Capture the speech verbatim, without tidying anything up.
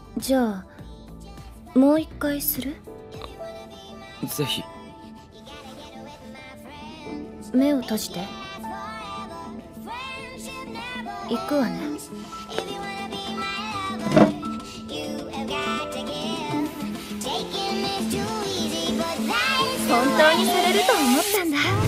じゃあもう一回する？ ぜひ。 目を閉じて。行くわね。本当にされると思ったんだ。